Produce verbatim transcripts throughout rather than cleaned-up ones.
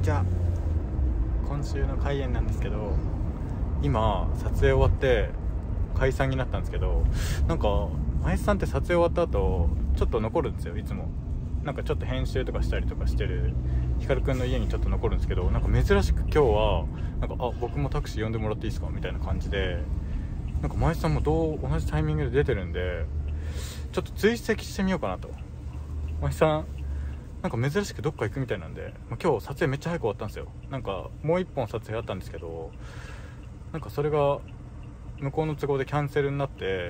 ちは。今週の開演なんですけど、今撮影終わって解散になったんですけど、なんか前さんって撮影終わった後ちょっと残るんですよ。いつもなんかちょっと編集とかしたりとかしてるヒカルくんの家にちょっと残るんですけど、なんか珍しく今日はなんかあ僕もタクシー呼んでもらっていいですかみたいな感じで、なんか前さんもどう同じタイミングで出てるんで、ちょっと追跡してみようかなと。前さんなんか珍しくどっか行くみたいなんで、まあ、今日撮影めっちゃ早く終わったんですよ。なんかもう一本撮影あったんですけど、なんかそれが向こうの都合でキャンセルになって、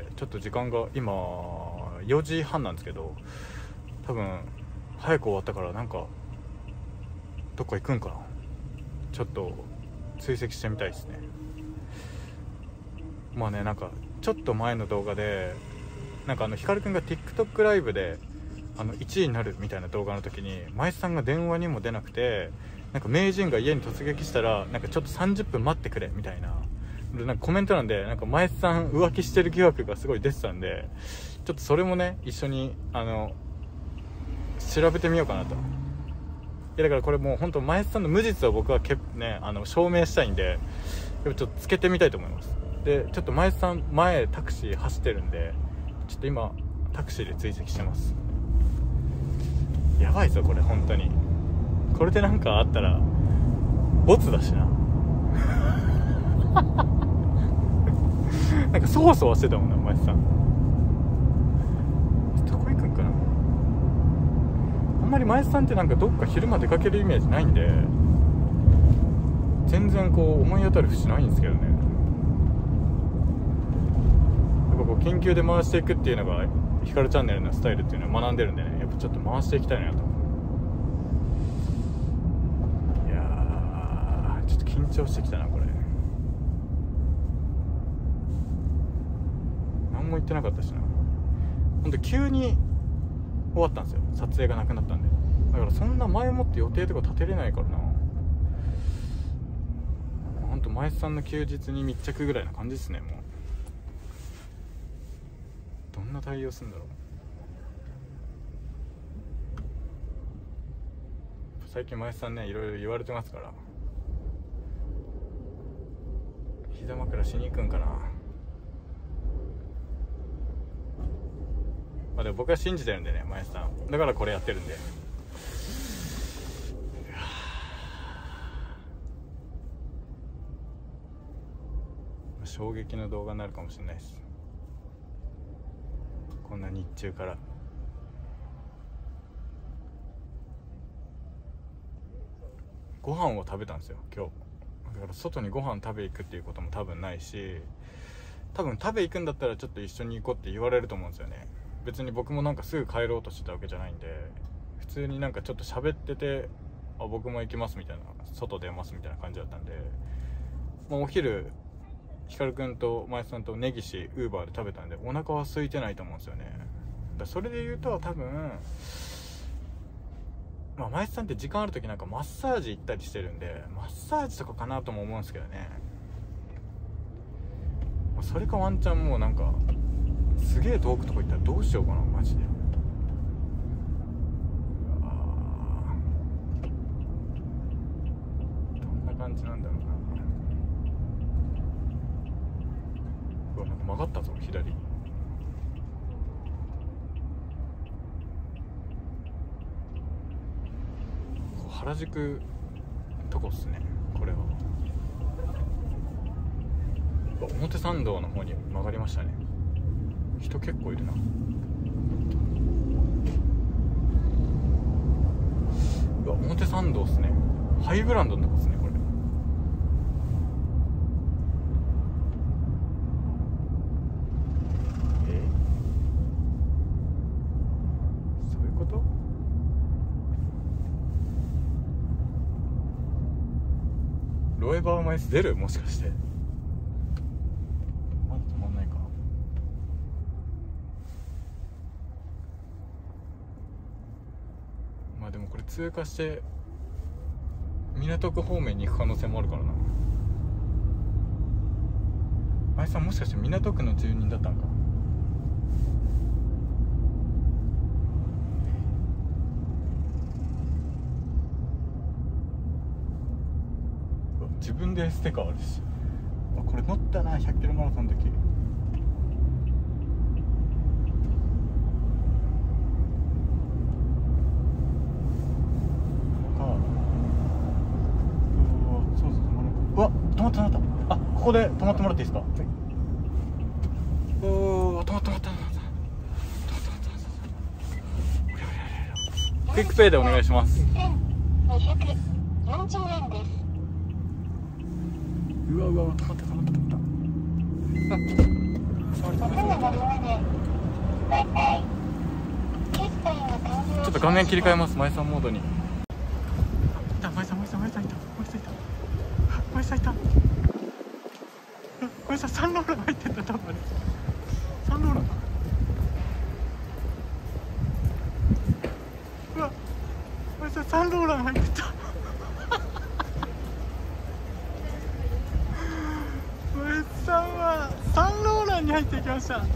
ちょっと時間が今よじはんなんですけど、多分早く終わったからなんかどっか行くんかな。ちょっと追跡してみたいですね。まあね、なんかちょっと前の動画でなんかあのヒカルくんが TikTok ライブであのいちいになるみたいな動画の時に、前さんが電話にも出なくて、なんか名人が家に突撃したらなんかちょっとさんじゅっぷん待ってくれみたいな、なんかコメント欄でなんか前さん浮気してる疑惑がすごい出てたんで、ちょっとそれもね一緒にあの調べてみようかなと。いやだからこれもう本当前さんの無実を僕はけ、ね、あの証明したいんで、やっぱちょっとつけてみたいと思います。でちょっと前さん前タクシー走ってるんで、ちょっと今タクシーで追跡してます。やばいぞこれ本当に。これでなんかあったらボツだしななんかそわそわしてたもんな前さん。どこ行くんかな。あんまり前さんってなんかどっか昼間出かけるイメージないんで、全然こう思い当たる節ないんですけどね。やっぱこう緊急で回していくっていうのがヒカルチャンネルのスタイルっていうのを学んでるんでね、やっぱちょっと回していきたいなと。いやーちょっと緊張してきたなこれ。何も言ってなかったしな。ほんと急に終わったんですよ、撮影がなくなったんで。だからそんな前もって予定とか立てれないからな。ほんと前さんの休日に密着ぐらいな感じですね。もうどんな対応するんだろう。最近前さんねいろいろ言われてますから、膝枕しに行くんかな。まあでも僕は信じてるんでね前さん、だからこれやってるんで。衝撃の動画になるかもしれないです、こんな日中から。ご飯を食べたんですよ今日。だから外にご飯食べ行くっていうことも多分ないし、多分食べ行くんだったらちょっと一緒に行こうって言われると思うんですよね。別に僕もなんかすぐ帰ろうとしてたわけじゃないんで、普通になんかちょっと喋ってて、あ僕も行きますみたいな、外出ますみたいな感じだったんで、まあ、お昼ヒカルくんと前さんとネギシウーバーで食べたんでお腹は空いてないと思うんですよね。だそれで言うと多分まあ、前さんって時間ある時なんかマッサージ行ったりしてるんで、マッサージとかかなとも思うんですけどね。それかワンチャンもうなんかすげえ遠くとか行ったらどうしようかなマジで。どんな感じなんだろうな。うわなんか曲がったぞ左。原宿とこっすねこれは。表参道の方に曲がりましたね。人結構いるな。うわ表参道っすね。ハイブランドのとこっすねこれ。えそういうこと。ロエバーマイス出るもしかして。まだ止まんないか。まあでもこれ通過して港区方面に行く可能性もあるからな。あいさんもしかして港区の住人だったんか。 自分でステッカーあるし、あこれ乗ったなひゃっキロマラソンの時。うわ、止まった止まった。あ、ここで止まってもらっていいですか。はい、おお、止まった止まった止まった止まった止まった。クイックペイでお願いします。せんにひゃくよんじゅうえんです。うわうわ、止まった止まった止まった。ちょっと画面切り替えます。前さんモードに。いた、前さん前さん前さんいた前さんいた前さんいた前さん、サンローラン入ってた。多分サンローラン。うわ、前さんサンローラン入ってた。前さんはサンローランに入っていきました。う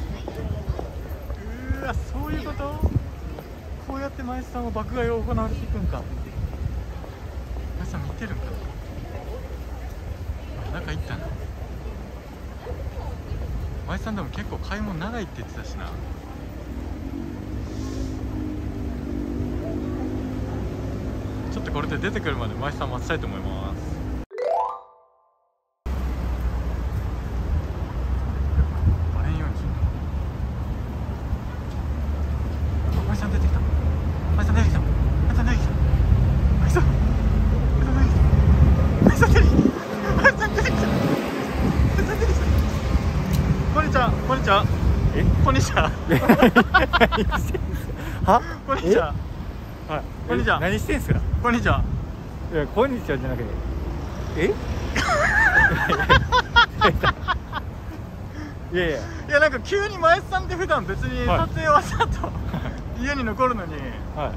ーわ、そういうこと。こうやって前さんは爆買いを行われていくんか。前さん見てるんかな。中行ったな。前さんでも結構買い物長いって言ってたしな。ちょっとこれで出てくるまで前さん待ちたいと思います。バレんように。前さん出てきた。前さん出てきた。前さん出てきた。前さん前さん出てきた。前さん出てきた。こんにちは、こんにちは。え、こんにちは。は、こんにちは。はい、こんにちは。何してんすか。こんにちは。いや、こんにちはじゃなくて。え。いやいや。いや、なんか急に前さんって普段別に撮影はしたと。家に残るのに。はい。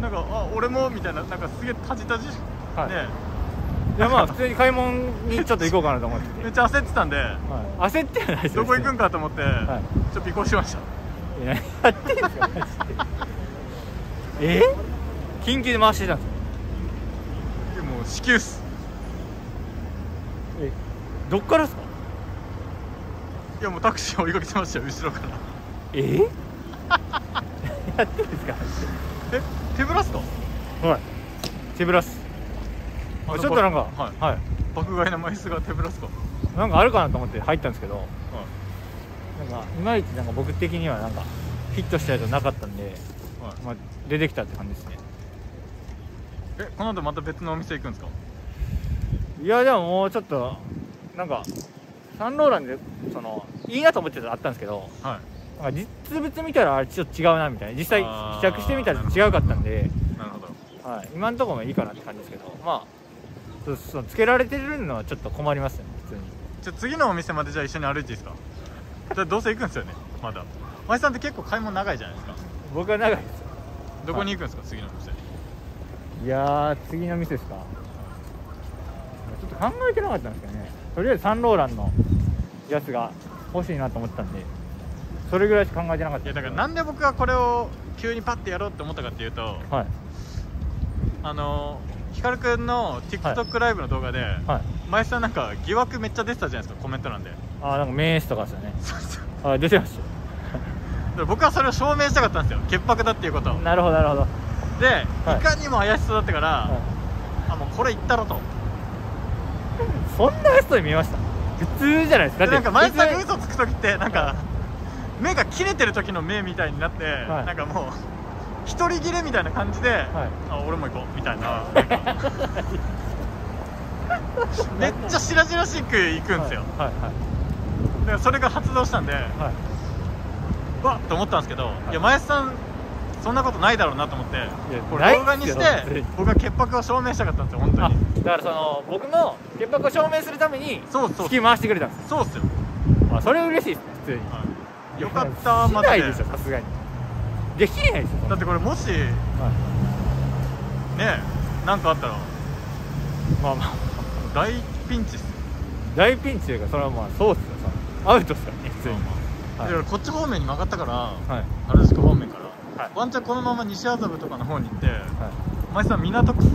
なんか、あ、俺もみたいな、なんかすげえタジタジ。はい。ね。いや、まあ普通に買い物にちょっと行こうかなと思ってて。めっちゃ焦ってたんで、はい、焦ってはないですよ。どこ行くんかと思って、はい、ちょっと尾行しました。いや、何やってんすかマジで。え緊急で回してたんですか。もう至急っす。え、どっからですか。いや、もうタクシー追いかけてましたよ、後ろから。えやってんですか。え、手ぶらっすか。はい、手ぶらっす。ちょっとなんか、はい、はい、爆買いの枚数が手ぶらっすか。なんかあるかなと思って入ったんですけど、はい、なんかいまいちなんか僕的にはなんかヒットしたやつなかったんで、はい、まあ出てきたって感じですね。え、この後また別のお店行くんですか。いや、でももうちょっとなんかサンローランでそのいいなと思ってたのあったんですけど、はい、なんか実物見たらあれちょっと違うなみたいな、実際試着してみたら違うかったんで、なるほど、はい、今のところもいいかなって感じですけど、まあそうそう、つけられてるのはちょっと困りますね、普通に。じゃあ次のお店までじゃあ一緒に歩いていいですか。じゃあどうせ行くんですよね、まだ。前さんって結構買い物長いじゃないですか。僕は長いですよ。どこに行くんですか、はい、次の店。いやー、次の店ですか。ちょっと考えてなかったんですけどね。とりあえずサンローランのやつが欲しいなと思ったんで、それぐらいしか考えてなかった。いや、だからなんで僕がこれを急にパッてやろうって思ったかっていうと、はい、あのーヒカルくんの TikTok ライブの動画で、はい、前さんなんか疑惑めっちゃ出てたじゃないですか、コメント欄で。ああ、なんか名刺とかですよね。そうそう、あ、出てましたよ。僕はそれを証明したかったんですよ、潔白だっていうことを。なるほどなるほど。で、はい、いかにも怪しそうだったから、はい、あ、もうこれいったろと。そんなやつに見えました。普通じゃないですか。でなんか前さんが嘘つく時ってなんか、はい、目が切れてる時の目みたいになって、はい、なんかもう一人切れみたいな感じで、はい、あ、俺も行こうみたいなめっちゃ白々しく行くんですよ。はいはいはい、だからそれが発動したんで、はい、わっと思ったんですけど、はい、いや前さんそんなことないだろうなと思って、これ動画にして僕は潔白を証明したかったんですよ、本当に。だからその僕の潔白を証明するために引き回してくれたんです。そうっすよ。あ、それ嬉しいですね、普通に。はい、よかったまで。しないでしょ、さすがに。できないですよ。だってこれもし、はい、ねえ、なんかあったらまあまあ大ピンチっすよ。大ピンチというか、それはまあそうっすよ、アウトっすからね、普通に。まあ、はい、こっち方面に曲がったから、はい、原宿方面から、はい、ワンチャンこのまま西麻布とかの方に行って、はい、前さん港区も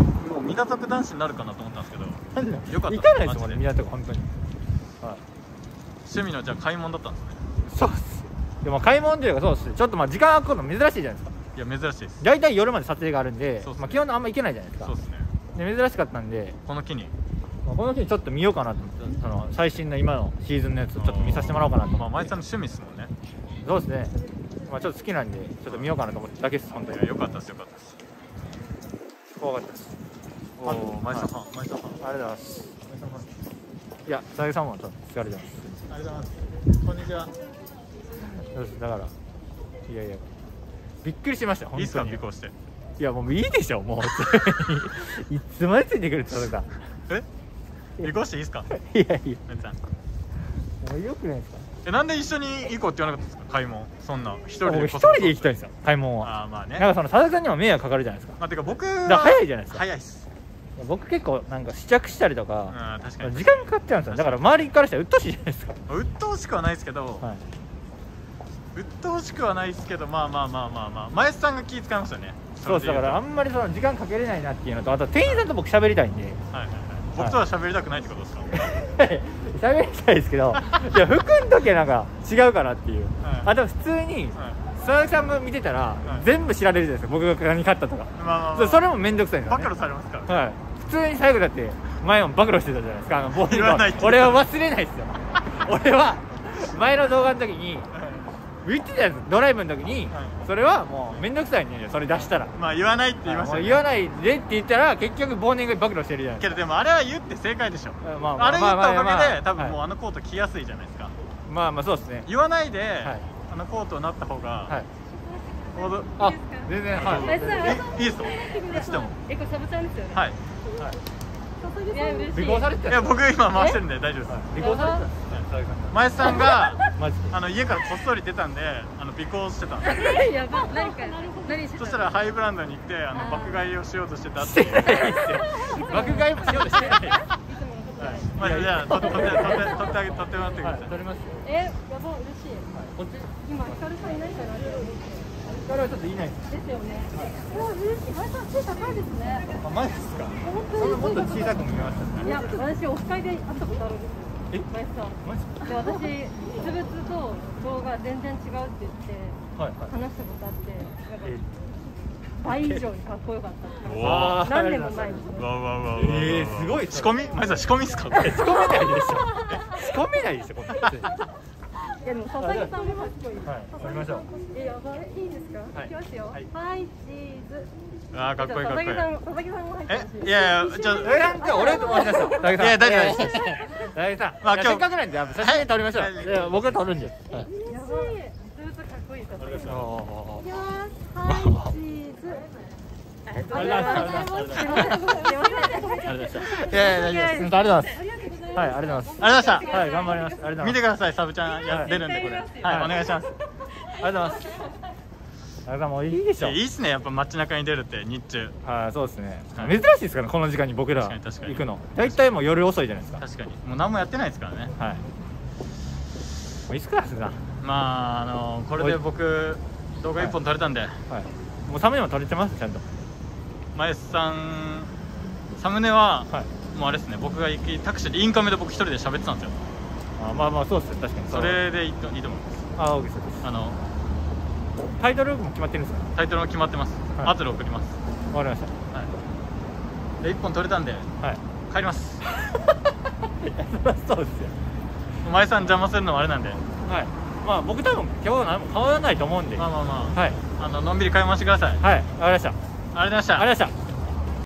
港区男子になるかなと思ったんですけど、 なんでよかった行かないですもんマジでね、港区本当に。はい。 趣味のじゃあ買い物だったんですね。 そうっす。でも買い物っていうかそうっす。ちょっとまあ時間空くの珍しいじゃないですか。 いや珍しいです。 大体夜まで撮影があるんで、 そうっすねまあ基本あんま行けないじゃないですか。 そうですね。 で珍しかったんで、 この機にまあ、この日にちょっと見ようかなと思って、その最新の今のシーズンのやつをちょっと見させてもらおうかなと思って。 まあ前さんの趣味ですもんね。 そうですね。まあちょっと好きなんでちょっと見ようかなと思ってだけです本当に。 いやよかったですよかったです。 怖かったです。 おお前さんファン前さんファン。 ありがとうございます。いや佐々木さんもちょっと疲れてます。 ありがとうございます。こんにちは。 そうですだからいやいやびっくりしました本当に。 いいっすか尾行して。 いやもういいでしょもういつまでついてくるってことか。 え尾行していいっすか。 いやいや前さん。 もうよくないですか。 えなんで一緒に行こうって言わなかったんですか買い物。そんな一人で僕一人で行きたいんですよ買い物は。 ああまあね。 なんかその佐々木さんにも迷惑かかるじゃないですか。 まあてか僕はだから早いじゃないですか。 早いっす。 僕結構なんか試着したりとか、 うん確かに時間かかっちゃうんですよ。だから周りからしたら鬱陶しいじゃないですか。 鬱陶しくはないですけど、 はい、 鬱陶しくはないですけど、まあまあまあまあまあ前さんが気遣いますよね。 そうですだからあんまりその時間かけれないなっていうのと、あと店員さんと僕喋りたいんで。 はいはいはい。僕とは喋りたくないってことですか。 喋りたいですけどいや服の時はなんか違うかなっていう、 はい、 あと普通に、はい、佐々木さんも見てたら、はい、全部知られるじゃないですか僕が何買ったとか。まあまあまあ、それも面倒くさいんですよね。 暴露されますから、 はい、普通に最後だって前も暴露してたじゃないですか。あのボール言わないって俺は忘れないですよ俺は前の動画の時に言ってたやつドライブの時に、はい、それはもう面倒くさいんでそれ出したらまあ言わないって言いましたね。 言わないでって言ったら結局忘年会暴露してるじゃないですか。 けどでもあれは言って正解でしょ。まあまあ、あれ言ったおかげで、まあまあまあ、多分もうあのコート着やすいじゃないですか。 まあまあそうですね。 言わないで、はい、あのコートになった方が、はい、 あ全然はいいいですよ。してもえこれサブちゃんですよね。 はい。 いや嬉しい。 尾行されてた。 いや僕今回してるんで大丈夫です。 尾行されてた。 前さんがあの家からこっそり出たんであの尾行してたんです。 やば何か何してた。 そしたらハイブランドに行ってあの爆買いをしようとしてたって。 爆買いもしようとしてない。 まあじゃあ取って取って取って取ってあげ取ってもらってください。 取ります。 えやば嬉しい。 こっち今ヒカルさんいないから。 ヒカルはちょっといないです。 ですよね。うわ嬉しい。前さん背高いですね。 あマジですか。それもっと小さく見えましたね。 いや私オフ会で会ったことあるんですよ。え前さん。 マジで私実物と動画全然違うって言って話したことあって。倍以上にかっこよかったって。 わ何年も前に。 わわわわ。 えーすごい。 仕込み？前さん仕込みですか？ 仕込めないでしょ。仕込めないでしょこんな。 いやでも佐々木さんもかっこいい。 はい。行きましょう。 えやばいいいんですか？行きますよ。はいチーズ。 ああかっこいいかっこいい。 佐々木さんも入ってほしい。 えいやいやちょっとえなんか俺と思い出した。佐々木さん。いや大丈夫です。佐々木さん。まあせっかくなんで写真撮りましょう。いや僕が撮るんで。やばい。実物かっこいい佐々木さん。行きます。はいチーズ。ありがとうございます。すみません。すみません。ありがとうございました。いやいや大丈夫です。ありがとうございます。はい、ありがとうございます。ありがとうございました。はい、頑張ります。ありがとうございます。 見てください、サブちゃんや出るんでこれ。はい、お願いします。 ありがとうございます。あれもういいでしょ。 いいっすね、やっぱ街中に出るって日中。 はい、そうですね。珍しいですからこの時間に僕ら行くの。大体もう夜遅いじゃないですか。 確かに。もう何もやってないですからね。 はい。もういつからですか。 まああのこれで僕動画一本撮れたんで。はい。 もうサムネも撮れてますちゃんと。 前さんサムネは。はい。もうあれですね、僕が行きタクシーでインカメで僕一人で喋ってたんですよ。 あまあまあそうですね確かに。 それでいいといいと思います。 あオーケーです。あのタイトルも決まってるんですか。 タイトルも決まってます。後で送ります。 わかりました。 はい。で一本取れたんで、はい、帰ります。 そうですよ。 前さん邪魔するのもあれなんで。はい。 まあ僕多分今日何も変わらないと思うんで。まあまあまあ。はい。あののんびり買い物してください。はい。わかりました。ありがとうございました。ありがとうございました。